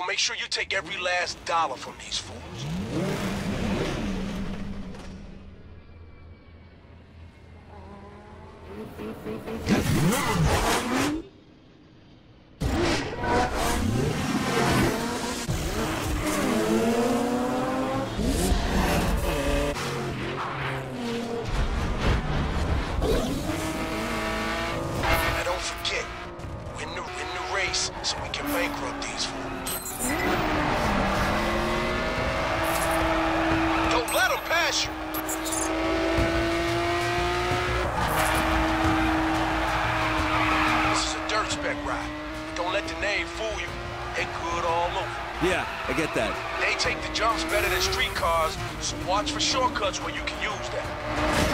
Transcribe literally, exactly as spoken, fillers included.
make sure you take every last dollar from these fools. Now don't forget, win the, win the race so we can bankrupt these fools. Don't let them pass you. This is a dirt spec ride. Don't let the name fool you. They're good all over. Yeah, I get that. They take the jumps better than street cars, so watch for shortcuts where you can use that.